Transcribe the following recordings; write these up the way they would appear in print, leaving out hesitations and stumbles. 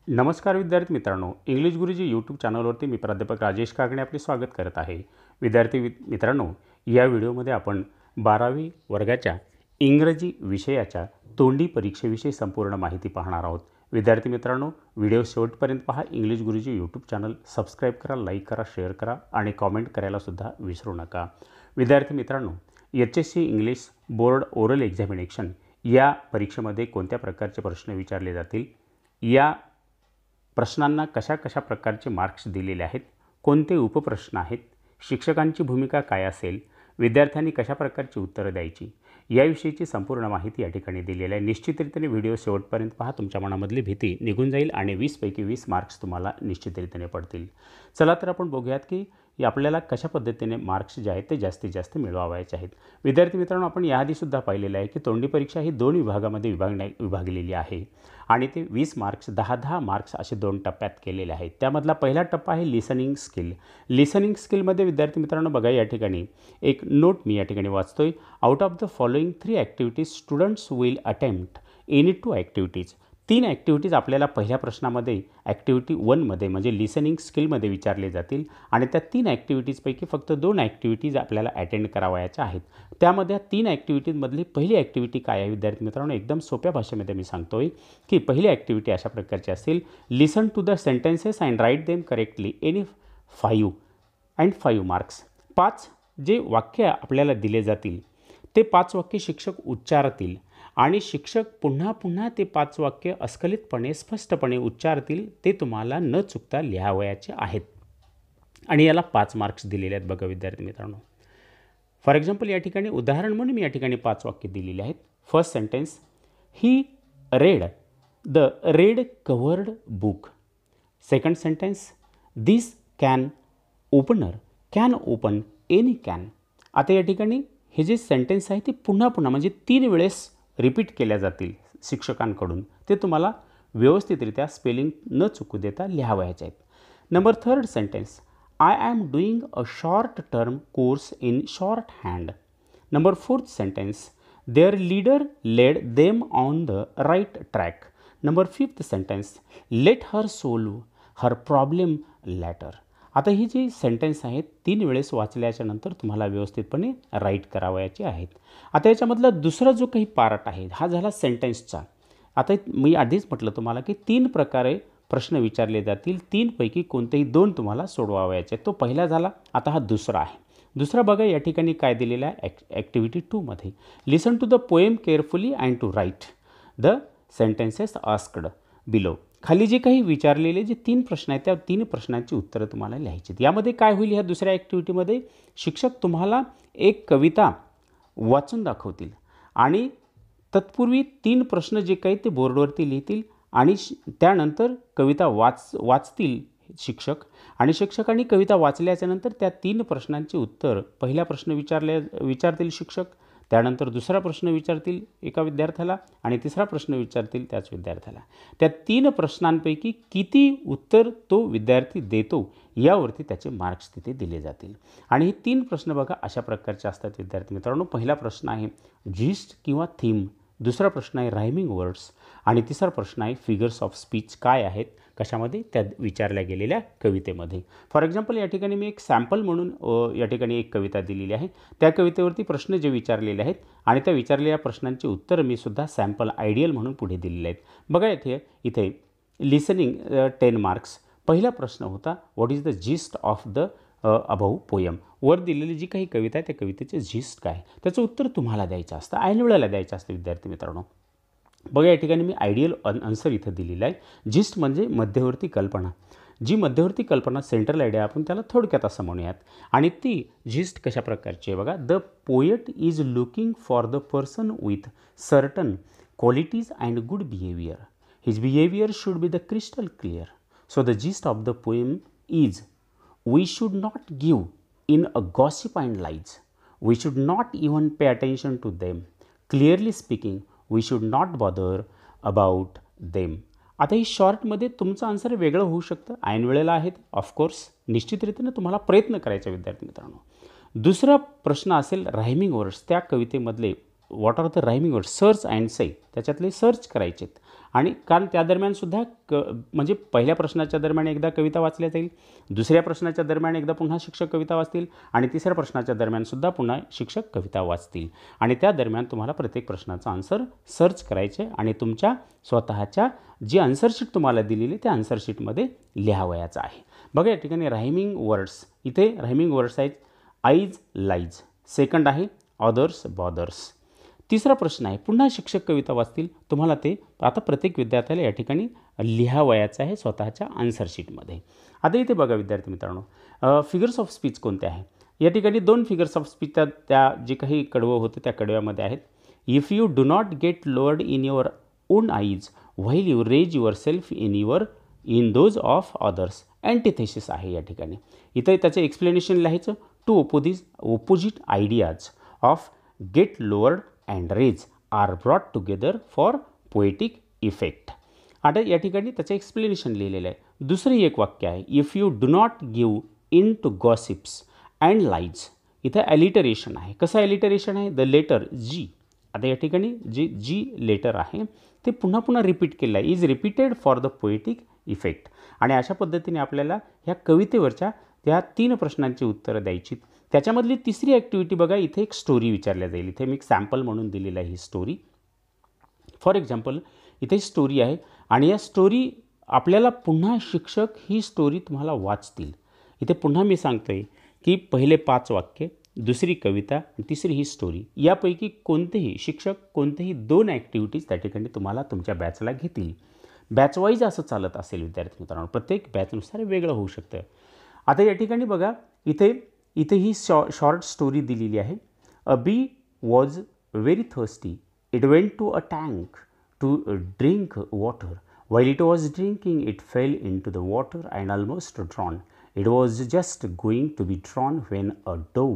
नमस्कार विद्यार्थी मित्रांनो, इंग्लिश गुरुजी यूट्यूब चॅनलवरती मी प्राध्यापक राजेश कागणे आपले स्वागत करत आहे। विद्यार्थी मित्रांनो, या व्हिडिओमध्ये आपण 12वी वर्गाच्या इंग्रजी विषयाच्या तोंडी परीक्षेविषयी संपूर्ण माहिती पाहणार आहोत। विद्यार्थी मित्रांनो, व्हिडिओ शेवटपर्यंत पहा। इंग्लिश गुरुजी यूट्यूब चॅनल सबस्क्राइब करा, लाईक करा, शेअर करा आणि कमेंट करायला सुद्धा विसरू नका। विद्यार्थी मित्रांनो, HSC English board oral examination या परीक्षेमध्ये कोणत्या प्रकारचे प्रश्न विचारले जातील, या प्रश्नांना कशा कशा प्रकारचे मार्क्स दिलेले आहेत, कोणते उपप्रश्न आहेत, शिक्षकांची भूमिका काय असेल, विद्यार्थ्यांनी कशा प्रकारची उत्तरे द्यायची, याविषयीची संपूर्ण माहिती या ठिकाणी दिलेली आहे। निश्चितरित्याने व्हिडिओ शेवटपर्यंत पहा, तुमच्या मनामधली भीती निघून जाईल आणि 20 पैकी 20 मार्क्स तुम्हाला निश्चितरित्याने पडतील। चला तर आपण बघूयात की आपल्याला कशा पद्धतीने मार्क्स जे आहेत ते जास्तीत जास्त मिळवायचे आहेत। विद्यार्थी मित्रांनो, आपण याआधी सुद्धा पाहिलेलं आहे की तोंडी परीक्षा ही 2 विभागामध्ये विभागलेली आहे आणि ते 20 मार्क्स 10-10 मार्क्स असे 2 टप्प्यात केलेले आहेत। त्यामधला पहिला टप्पा आहे लिसनिंग स्किल। लिसनिंग स्किलमध्ये विद्यार्थी मित्रांनो बघा, या ठिकाणी एक नोट मी या ठिकाणी वाचतोय। Out of the following 3 activities students will attempt any 2 activities. 3 activities आपल्याला पहिल्या प्रश्नामध्ये ॲक्टिव्हिटी 1 मध्ये म्हणजे लिसनिंग स्किलमध्ये विचारले जातील आणि त्या 3 ॲक्टिव्हिटीजपैकी फक्त 2 ॲक्टिव्हिटीज आपल्याला अटेंड करावयाच्या आहेत। त्यामध्ये 3 ॲक्टिव्हिटीजमधली पहिली ॲक्टिव्हिटी काय आहे विद्यार्थी मित्रांनो, एकदम सोप्या भाषेमध्ये मी सांगतोय की पहिली ॲक्टिव्हिटी अशा प्रकारची असेल, listen to the sentences and write them correctly any 5 marks. 5 जे वाक्य आपल्याला दिले जातील ते 5 वाक्य शिक्षक उच्चारतील आणि शिक्षक पुन्हा पुन्हा ते 5 वाक्य अस्खलितपणे स्पष्टपणे उच्चारतील, ते तुम्हाला न चुकता लिहावयाचे आहेत आणि याला 5 मार्क्स दिलेले आहेत। बघा विद्यार्थी मित्रांनो, फॉर एक्झाम्पल या ठिकाणी उदाहरण म्हणून मी या ठिकाणी 5 वाक्य दिलेले आहेत। First sentence, he read the red covered book. Second sentence, this can opener can open any can. आता या ठिकाणी हे जे सेंटेन्स आहे ते पुन्हा पुन्हा म्हणजे 3 वेळेस रिपीट केल्या जातील शिक्षकांकडून, ते तुम्हाला व्यवस्थितरित्या स्पेलिंग न चुकू देता लिहावयाचे आहेत। Number 3 sentence, I am doing a short term course in shorthand. Number 4 sentence, their leader led them on the right track. Number 5 sentence, let her solve her problem later. आता ही जी sentence आहेत 3 वेळेस वाचल्याच्या नंतर तुम्हाला व्यवस्थितपणे right करावयाचे आहेत। आता याच्यामधला दुसरा जो काही पार्ट आहे हा झाला सेंटेन्सचा। आता मी आधीच म्हटलं तुम्हाला की 3 प्रकारे प्रश्न विचारले जातील, 3 पैकी कोणतेही 2 तुम्हाला सोडवावयाचे आहेत। तो पहिला झाला, आता हा दुसरा आहे। दुसरा बघा या ठिकाणी काय दिलेलं आहे, ॲक्टिव्हिटी 2 मध्ये listen to the poem carefully and to write the sentences asked below. खाली जे काही विचारलेले जे 3 प्रश्न आहेत त्या 3 प्रश्नांची उत्तरं तुम्हाला लिहायची आहेत। यामध्ये काय होईल, ह्या दुसऱ्या ॲक्टिव्हिटीमध्ये शिक्षक तुम्हाला एक कविता वाचून दाखवतील आणि तत्पूर्वी 3 प्रश्न जे काही ते बोर्डवरती लिहितील आणि त्यानंतर कविता वाचतील शिक्षक आणि शिक्षकांनी कविता वाचल्याच्यानंतर त्या 3 प्रश्नांची उत्तर, पहिला प्रश्न विचारतील शिक्षक, त्यानंतर दुसरा प्रश्न विचारतील एका विद्यार्थ्याला आणि तिसरा प्रश्न विचारतील त्याच विद्यार्थ्याला। त्या 3 प्रश्नांपैकी किती उत्तर तो विद्यार्थी देतो यावरती त्याचे मार्क्स तिथे दिले जातील। आणि हे 3 प्रश्न बघा अशा प्रकारचे असतात विद्यार्थी मित्रांनो। पहिला प्रश्न आहे जिस्ट किंवा थीम, दुसरा प्रश्न आहे रायमिंग वर्ड्स आणि तिसरा प्रश्न आहे फिगर्स ऑफ स्पीच काय आहेत कशामध्ये, त्या विचारल्या गेलेल्या कवितेमध्ये। फॉर एक्झाम्पल या ठिकाणी मी एक सॅम्पल म्हणून या ठिकाणी एक कविता दिलेली आहे, त्या कवितेवरती प्रश्न जे विचारलेले आहेत आणि त्या विचारलेल्या प्रश्नांची उत्तर मी सुद्धा सॅम्पल आयडियल म्हणून पुढे दिलेले आहेत। बघा इथे लिसनिंग 10 मार्क्स। पहिला प्रश्न होता, what is the gist of the above poem. वर दिलेली जी काही कविता आहे त्या कवितेचे जिस्ट काय, त्याचं उत्तर तुम्हाला द्यायचं असतं, ऐन वेळेला द्यायचं असतं विद्यार्थी मित्रांनो। बघा या ठिकाणी मी आयडियल आन्सर इथं दिलेला आहे। जिस्ट म्हणजे मध्यवर्ती कल्पना, जी मध्यवर्ती कल्पना सेंट्रल आयडिया आपण त्याला थोडक्यात असं म्हणूयात आणि ती जिस्ट कशा प्रकारची आहे बघा, the poet is looking for the person with certain qualities and good behaviour, his behaviour should be the crystal clear, so the gist of the poem is we should not give in a gossip and lies. We should not even pay attention to them. Clearly speaking, we should not bother about them. आता ही शॉर्टमध्ये तुमचं answer वेगळं होऊ शकतं, ऐन वेळेला आहेत of course, निश्चितरित्याने तुम्हाला प्रयत्न करायचा विद्यार्थी मित्रांनो। दुसरा प्रश्न असेल रायमिंग वर्ड्स, त्या कवितेमधले what are the rhyming words, search and say, त्याच्यातले सर्च करायचेत आणि कारण त्या दरम्यानसुद्धा म्हणजे पहिल्या प्रश्नाच्या दरम्यान एकदा कविता वाचल्या जाईल, दुसऱ्या प्रश्नाच्या दरम्यान एकदा पुन्हा शिक्षक कविता वाचतील आणि तिसऱ्या प्रश्नाच्या दरम्यानसुद्धा पुन्हा शिक्षक कविता वाचतील आणि त्या दरम्यान तुम्हाला प्रत्येक प्रश्नाचा आन्सर सर्च करायचे आणि तुमच्या स्वतःच्या जी आन्सरशीट तुम्हाला दिलेली त्या आन्सरशीटमध्ये लिहावयाचं आहे. बघा या ठिकाणी रायमिंग वर्ड्स, इथे रायमिंग वर्ड्स आहेत आईज लाईज, सेकंड आहे ऑदर्स बॉदर्स. तिसरा प्रश्न आहे पुन्हा शिक्षक कविता वाचतील, तुम्हाला ते आता प्रत्येक विद्यार्थ्याला या ठिकाणी लिहावयाचं आहे स्वतःच्या आन्सरशीटमध्ये. आता इथे बघा विद्यार्थी मित्रांनो, फिगर्स ऑफ स्पीच कोणते आहे. या ठिकाणी 2 फिगर्स ऑफ स्पीच त्या जे काही कडवं होतं त्या कडव्यामध्ये आहेत. If you do not get lowered in your own eyes while you raise yourself in those of others. Antithesis आहे या ठिकाणी. इथं त्याचं एक्सप्लेनेशन लिहायचं. 2 opposite ideas of get lowered and raise are brought together for poetic effect. आता या ठिकाणी त्याचं एक्सप्लेनेशन लिहिलेलं आहे. दुसरं एक वाक्य आहे if you do not give in to gossips and lies. इथं ॲलिटरेशन आहे. कसं ॲलिटरेशन आहे, द लेटर जी. आता या ठिकाणी जे जी लेटर आहे ते पुन्हा पुन्हा रिपीट केलं आहे, is repeated for the poetic effect. आणि अशा पद्धतीने आपल्याला ह्या कवितेवरच्या त्या 3 प्रश्नांची उत्तरं द्यायची. त्याच्यामधली तिसरी ॲक्टिव्हिटी बघा, इथे एक स्टोरी विचारल्या जाईल. इथे मी एक सॅम्पल म्हणून दिलेलं आहे ही स्टोरी. फॉर एक्झाम्पल इथे स्टोरी आहे आणि या स्टोरी आपल्याला पुन्हा शिक्षक ही स्टोरी तुम्हाला वाचतील. इथे पुन्हा मी सांगतो आहे की पहिले 5 वाक्य, दुसरी कविता, तिसरी ही स्टोरी, यापैकी कोणतेही शिक्षक कोणतेही 2 ॲक्टिव्हिटीज त्या ठिकाणी तुम्हाला तुमच्या बॅचला घेतील. बॅचवाईज असं चालत असेल विद्यार्थी मित्रांनो, प्रत्येक बॅचनुसार वेगळं होऊ शकतं. आता या ठिकाणी बघा इथे ही शॉर्ट स्टोरी दिलेली आहे. A bee was very thirsty. It went to a tank to drink water. While it was drinking, it fell into the water and almost drowned. It was just going to be drowned when a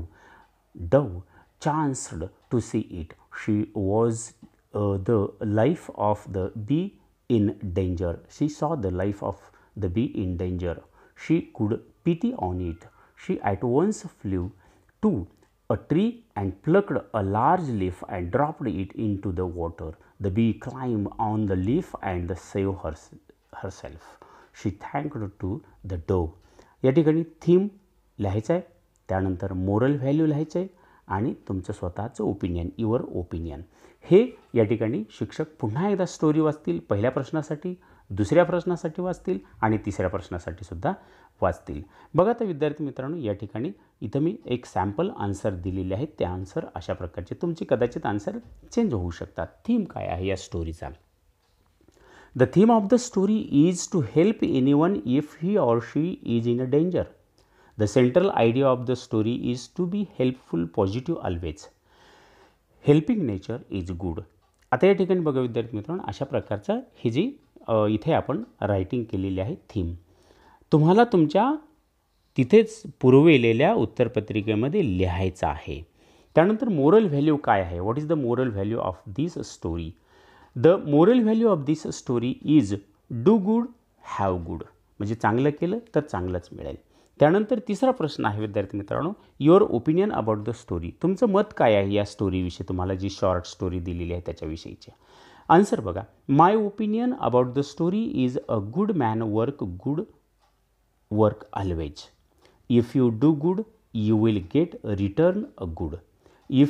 dove chanced to see it. She was the life of the bee in danger. She saw the life of the bee in danger. She could pity on it. She at once flew to a tree and plucked a large leaf and dropped it into the water. The bee climbed on the leaf and saved herself. She thanked to the dove. या ठिकाणी theme लिहायचं आहे, त्यानंतर moral value लिहायचं आहे आणि तुमचं स्वतःचं ओपिनियन, युअर ओपिनियन. हे या ठिकाणी शिक्षक पुन्हा एकदा स्टोरी वाचतील. पहिल्या प्रश्नासाठी, दुसऱ्या प्रश्नासाठी वाचतील आणि तिसऱ्या प्रश्नासाठी सुद्धा वाचतील. बघा तर विद्यार्थी मित्रांनो, या ठिकाणी इथं मी एक सॅम्पल आन्सर दिलेले आहेत. त्या आन्सर अशा प्रकारचे तुमची कदाचित आन्सर चेंज होऊ शकतात. थीम काय आहे या स्टोरीचा. The theme of the story is to help anyone if he or she is in a danger. The central idea of the story is to be helpful, positive always. Helping nature is good. आता या ठिकाणी बघा विद्यार्थी मित्रांनो, अशा प्रकारचं ही जी इथे आपण रायटिंग केलेली आहे थीम, तुम्हाला तुमच्या तिथेच पुरविलेल्या उत्तरपत्रिकेमध्ये लिहायचं आहे. त्यानंतर मोरल व्हॅल्यू काय आहे, what is the moral value of this story. The moral value of this story is do good have good. म्हणजे चांगलं केलं तर चांगलंच मिळेल. त्यानंतर तिसरा प्रश्न आहे विद्यार्थी मित्रांनो, your opinion about the story. तुमचं मत काय आहे या स्टोरीविषयी, तुम्हाला जी शॉर्ट स्टोरी दिलेली आहे त्याच्याविषयीचे. आन्सर बघा, my opinion about the story is a good man work always. If you do good you will get a return a good. If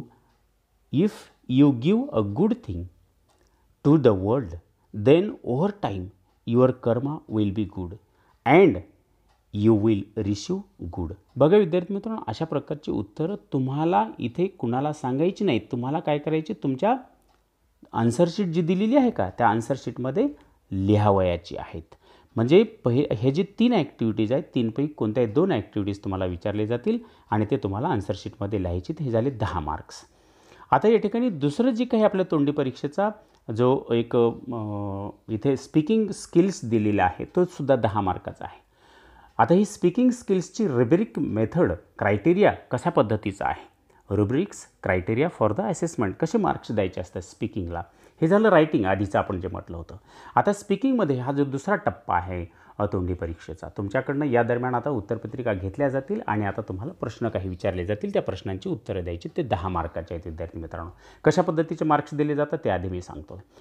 you give a good thing to the world, then over time your karma will be good and you will receive good. बघा विद्यार्थी मित्रांनो, अशा प्रकारची उत्तरं तुम्हाला इथे कुणाला सांगायची नाहीत. तुम्हाला काय करायचे, तुमच्या आन्सरशीट जी दिलेली आहे का त्या आन्सरशीटमध्ये लिहावयाची आहेत. म्हणजे हे जे 3 ॲक्टिव्हिटीज आहेत, 3 पैकी कोणत्याही 2 ॲक्टिव्हिटीज तुम्हाला विचारले जातील आणि ते तुम्हाला आन्सरशीटमध्ये लिहायचे. हे झाले 10 मार्क्स. आता या ठिकाणी दुसरं जे काही आपल्या तोंडी परीक्षेचा जो एक इथे स्पीकिंग स्किल्स दिलेला आहे तो सुद्धा 10 मार्काचा आहे. आता ही स्पीकिंग स्किल्सची रुब्रिक मेथड क्रायटेरिया कशा पद्धतीचा आहे, rubrics criteria for the assessment, कसे मार्क्स द्यायचे असतात स्पीकिंगला. हे झालं रायटिंग, आधीचं आपण जे म्हटलं होतं. आता स्पीकिंगमध्ये हा जो दुसरा टप्पा आहे तोंडी परीक्षेचा, तुमच्याकडनं या दरम्यान आता उत्तरपत्रिका घेतल्या जातील आणि आता तुम्हाला प्रश्न काही विचारले जातील, त्या प्रश्नांची उत्तरं द्यायची. ते 10 मार्काचे आहेत विद्यार्थी मित्रांनो. कशा पद्धतीचे मार्क्स दिले जातात ते आधी मी सांगतो.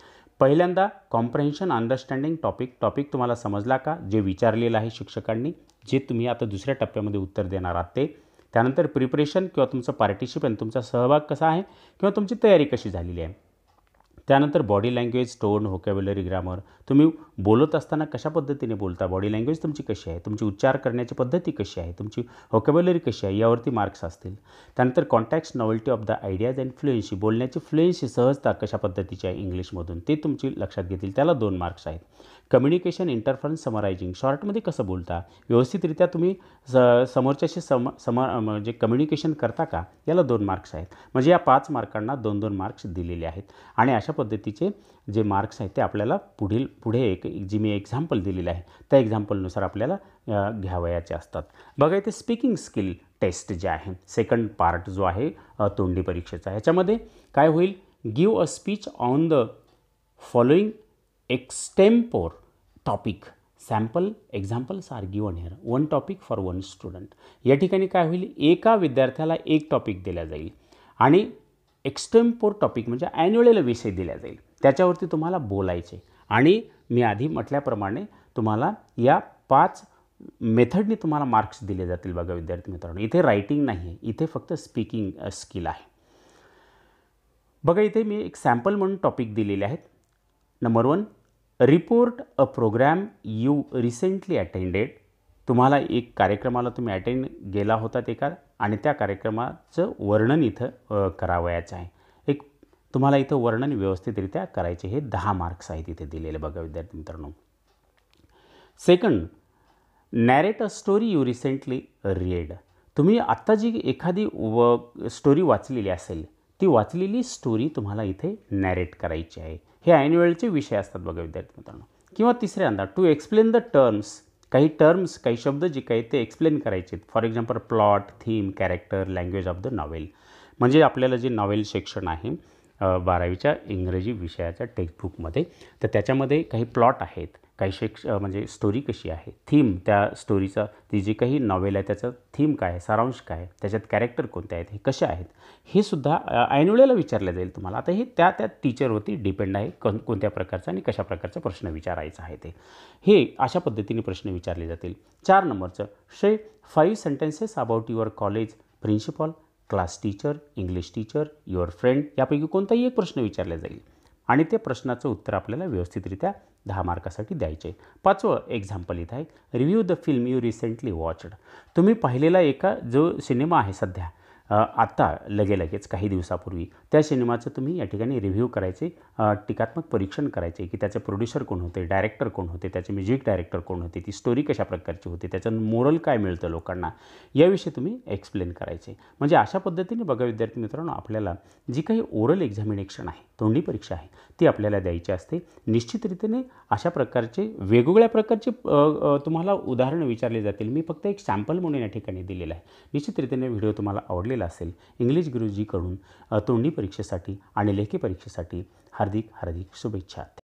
पहिल्यांदा कॉम्प्रेन्शन अंडरस्टँडिंग टॉपिक तुम्हाला समजला का, जे विचारलेलं आहे शिक्षकांनी, जे तुम्ही आता दुसऱ्या टप्प्यामध्ये उत्तर देणार आहात ते. त्यानंतर प्रिपरेशन किंवा तुमचं पार्टिसिपंट, तुमचा सहभाग कसा आहे किंवा तुमची तयारी कशी झालेली आहे. त्यानंतर body language, tone, vocabulary, grammar, तुम्ही बोलत असताना कशा पद्धतीने बोलता, बॉडी लँग्वेज तुमची कशी आहे, तुमची उच्चार करण्याची पद्धती कशी आहे, तुमची व्होकॅब्युलरी कशी आहे, यावरती मार्क्स असतील. त्यानंतर contacts, novelty of the ideas and fluency, बोलण्याची फ्लुएन्सी, सहजता कशा पद्धतीची आहे इंग्लिशमधून, ते तुमची लक्षात घेतील, त्याला 2 मार्क्स आहेत. कम्युनिकेशन, इंटरफरन्स, समरायझिंग, शॉर्टमध्ये कसं बोलता, व्यवस्थितरित्या तुम्ही समोरच्याशी म्हणजे कम्युनिकेशन करता का, याला 2 मार्क्स आहेत. म्हणजे या 5 मार्कांना 2-2 मार्क्स दिलेले आहेत. आणि अशा पद्धतीचे जे मार्क्स आहेत ते आपल्याला पुढे एक जी मी एक्झाम्पल दिलेलं आहे त्या एक्झाम्पलनुसार आपल्याला घ्यावयाचे असतात. बघा इथे स्पीकिंग स्किल टेस्ट जे आहे, सेकंड पार्ट जो आहे तोंडी परीक्षेचा, ह्याच्यामध्ये काय होईल, give a speech on the following extempore topic, sample examples are given here, 1 topic for 1 student. या ठिकाणी काय होईल, एका विद्यार्थ्याला 1 टॉपिक दिला जाईल आणि एक्सटेम्पोर टॉपिक म्हणजे ॲन्युअल विषय दिला जाईल, त्याच्यावरती तुम्हाला बोलायचे. आणि मी आधी म्हटल्याप्रमाणे तुम्हाला या 5 मेथडनी तुम्हाला मार्क्स दिले जातील. बघा विद्यार्थी मित्रांनो, इथे रायटिंग नाही आहे, इथे फक्त स्पीकिंग स्किल आहे. बघा इथे मी एक सॅम्पल म्हणून टॉपिक दिलेले आहेत. Number 1, report a programme you recently attended. तुम्हाला एक कार्यक्रमाला तुम्ही अटेंड गेला होतात एका, आणि त्या कार्यक्रमाचं वर्णन इथं करावयाचं आहे. एक तुम्हाला इथं वर्णन व्यवस्थितरित्या करायचे. हे 10 मार्क्स आहेत इथे दिलेले. बघा विद्यार्थी मित्रांनो. Second, narrate a story you recently read. तुम्ही आत्ता जी एखादी स्टोरी वाचलेली असेल, ती वाचलेली स्टोरी तुम्हाला इथे नॅरेट करायची आहे. हे ॲन्युअलचे विषय असतात बघा विद्यार्थी मित्रांनो. किंवा तिसऱ्यांदा, टू एक्सप्लेन द टर्म्स, काही शब्द जे काही ते एक्सप्लेन करायचे. For example plot, theme, character, language of the novel. म्हणजे आपल्याला जे नॉवेल सेक्शन आहे 12वीच्या इंग्रजी विषयाच्या टेक्स्टबुकमध्ये, तर त्याच्यामध्ये काही प्लॉट आहेत, काही म्हणजे स्टोरी कशी आहे, थीम, त्या स्टोरीचा ती जी काही नॉवेल आहे त्याचं थीम काय आहे, सारांश काय आहे, त्याच्यात कॅरेक्टर कोणते आहेत, हे कसे आहेत, हे सुद्धा ॲन्युअलला विचारलं जाईल तुम्हाला. आता हे त्या टीचरवरती डिपेंड आहे कोणत्या प्रकारचा आणि कशा प्रकारचा प्रश्न विचारायचा आहे ते. हे अशा पद्धतीने प्रश्न विचारले जातील. 4 नंबरचं, say 5 sentences about your college, principal, class teacher, English teacher, your friend, यापैकी कोणताही एक प्रश्न विचारला जाईल आणि ते प्रश्नाचं उत्तर आपल्याला व्यवस्थितरित्या 10 मार्कासाठी द्यायचे. 5वं एक्झाम्पल इथं आहे, review the film you recently watched. तुम्ही पाहिलेला एका जो सिनेमा आहे सध्या आत्ता लगेच काही दिवसापूर्वी, त्या सिनेमाचं तुम्ही या ठिकाणी रिव्ह्यू करायचे, टीकात्मक परीक्षण करायचे की त्याचे प्रोड्युसर कोण होते, डायरेक्टर कोण होते, त्याचे म्युझिक डायरेक्टर कोण होते, ती स्टोरी कशा प्रकारची होती, त्याचं मोरल काय मिळतं लोकांना, याविषयी तुम्ही एक्सप्लेन करायचे. म्हणजे अशा पद्धतीने बघा विद्यार्थी मित्रांनो, आपल्याला जी काही ओरल एक्झामिनेशन आहे, तोंडी परीक्षा आहे, ती आपल्याला द्यायची असते. निश्चितरित्याने अशा प्रकारचे वेगवेगळ्या प्रकारचे तुम्हाला उदाहरणं विचारले जातील. मी फक्त एक सॅम्पल म्हणून या ठिकाणी दिलेलं आहे. निश्चितरित्याने व्हिडिओ तुम्हाला आवडलेला असेल. इंग्लिश गुरुजीकडून तोंडी परीक्षेसाठी आणि लेखी परीक्षेसाठी हार्दिक शुभेच्छा.